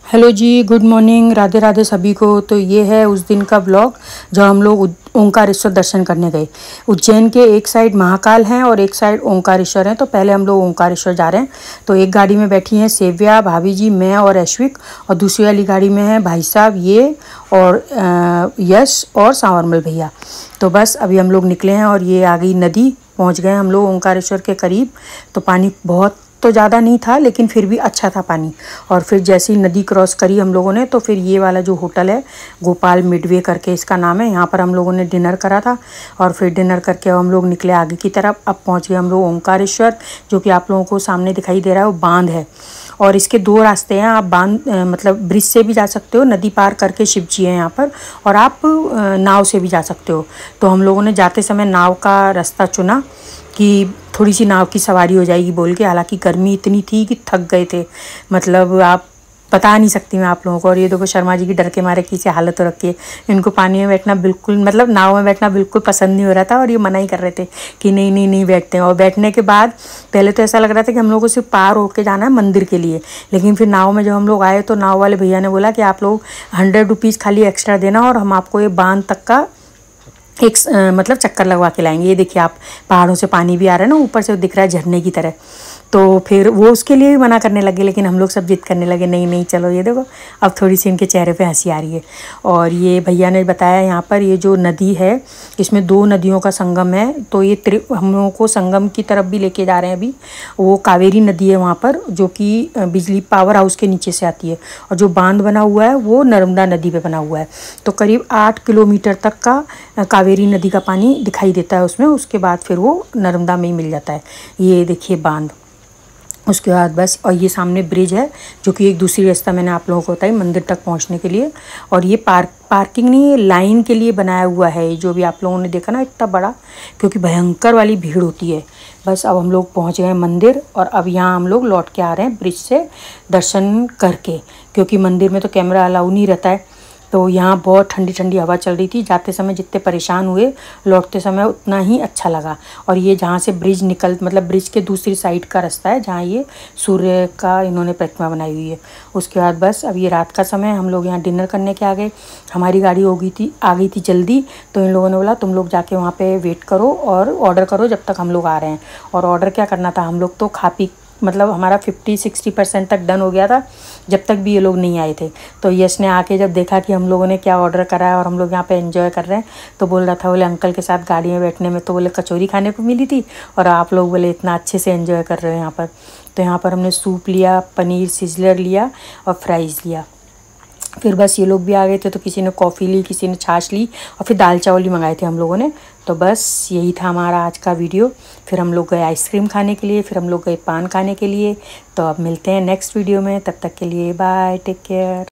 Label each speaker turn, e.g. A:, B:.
A: Hello जी, good morning, Radhe Radhe सभी को। तो ये है उस दिन का ब्लॉग जब हम लोग ओंकारेश्वर दर्शन करने गए। उज्जैन के एक साइड महाकाल हैं और एक साइड ओंकारेश्वर हैं। तो पहले हम लोग ओंकारेश्वर जा रहे हैं। तो एक गाड़ी में बैठी हैं सेव्या, भाभी जी, मैं और ऐश्विक, और दूसरी वाली गाड़ी में है भाई साहब ये और यश और सांवरमल भैया। तो बस अभी हम लोग निकले हैं और ये आ गई नदी। पहुँच गए हम लोग ओंकारेश्वर के करीब। तो पानी बहुत तो ज़्यादा नहीं था लेकिन फिर भी अच्छा था पानी। और फिर जैसे ही नदी क्रॉस करी हम लोगों ने तो फिर ये वाला जो होटल है गोपाल मिडवे करके इसका नाम है, यहाँ पर हम लोगों ने डिनर करा था। और फिर डिनर करके हम लोग निकले आगे की तरफ। अब पहुँच गए हम लोग ओंकारेश्वर, जो कि आप लोगों को सामने दिखाई दे रहा है वो बांध है। और इसके दो रास्ते हैं, आप बांध मतलब ब्रिज से भी जा सकते हो, नदी पार करके शिव जी हैं यहाँ पर, और आप नाव से भी जा सकते हो। तो हम लोगों ने जाते समय नाव का रास्ता चुना कि थोड़ी सी नाव की सवारी हो जाएगी बोल के। हालांकि गर्मी इतनी थी कि थक गए थे, मतलब आप बता नहीं सकती मैं आप लोगों को। और ये देखो शर्मा जी की डर के मारे किसी हालत हो रखी है। इनको पानी में बैठना बिल्कुल, मतलब नाव में बैठना बिल्कुल पसंद नहीं हो रहा था और ये मना ही कर रहे थे कि नहीं नहीं नहीं बैठते हैं। और बैठने के बाद पहले तो ऐसा लग रहा था कि हम लोगों को सिर्फ पार होके जाना है मंदिर के लिए, लेकिन फिर नाव में जब हम लोग आए तो नाव वाले भैया ने बोला कि आप लोग 100 रुपीज़ खाली एक्स्ट्रा देना और हम आपको ये बांध तक का एक मतलब चक्कर लगवा के लाएंगे। ये देखिए आप, पहाड़ों से पानी भी आ रहा है ना, ऊपर से दिख रहा है झरने की तरह। तो फिर वो उसके लिए भी मना करने लगे, लेकिन हम लोग सब जिद करने लगे, नहीं नहीं चलो। ये देखो अब थोड़ी सी इनके चेहरे पे हंसी आ रही है। और ये भैया ने बताया यहाँ पर ये जो नदी है इसमें 2 नदियों का संगम है। तो ये हम लोगों को संगम की तरफ भी लेके जा रहे हैं अभी। वो कावेरी नदी है वहाँ पर, जो कि बिजली पावर हाउस के नीचे से आती है। और जो बांध बना हुआ है वो नर्मदा नदी पे बना हुआ है। तो करीब 8 किलोमीटर तक का कावेरी नदी का पानी दिखाई देता है उसमें। उसके बाद फिर वो नर्मदा में ही मिल जाता है। ये देखिए बांध। उसके बाद बस, और ये सामने ब्रिज है जो कि एक दूसरी रास्ता मैंने आप लोगों को बताई मंदिर तक पहुंचने के लिए। और ये पार्किंग नहीं, ये लाइन के लिए बनाया हुआ है, जो भी आप लोगों ने देखा ना इतना बड़ा, क्योंकि भयंकर वाली भीड़ होती है। बस अब हम लोग पहुंच गए मंदिर और अब यहाँ हम लोग लौट के आ रहे हैं ब्रिज से दर्शन करके, क्योंकि मंदिर में तो कैमरा अलाउ नहीं रहता है। तो यहाँ बहुत ठंडी ठंडी हवा चल रही थी। जाते समय जितने परेशान हुए, लौटते समय उतना ही अच्छा लगा। और ये जहाँ से ब्रिज मतलब ब्रिज के दूसरी साइड का रास्ता है जहाँ ये सूर्य का इन्होंने प्रतिमा बनाई हुई है। उसके बाद बस अब ये रात का समय, हम लोग यहाँ डिनर करने के आ गए। हमारी गाड़ी आ गई थी जल्दी, तो इन लोगों ने बोला तुम लोग जाके वहाँ पर वेट करो और ऑर्डर करो जब तक हम लोग आ रहे हैं। और ऑर्डर क्या करना था, हम लोग तो खा पी, मतलब हमारा 50-60% तक डन हो गया था जब तक भी ये लोग नहीं आए थे। तो यश ने आके जब देखा कि हम लोगों ने क्या ऑर्डर करा है और हम लोग यहाँ पे एंजॉय कर रहे हैं, तो बोल रहा था, बोले अंकल के साथ गाड़ी में बैठने में तो बोले कचौरी खाने को मिली थी और आप लोग बोले इतना अच्छे से एंजॉय कर रहे हो यहाँ पर। तो यहाँ पर हमने सूप लिया, पनीर सिजलर लिया और फ्राइज़ लिया। फिर बस ये लोग भी आ गए थे, तो किसी ने कॉफ़ी ली, किसी ने छाछ ली और फिर दाल चावल भी मंगाए थे हम लोगों ने। तो बस यही था हमारा आज का वीडियो। फिर हम लोग गए आइसक्रीम खाने के लिए, फिर हम लोग गए पान खाने के लिए। तो अब मिलते हैं नेक्स्ट वीडियो में, तब तक के लिए बाय, टेक केयर।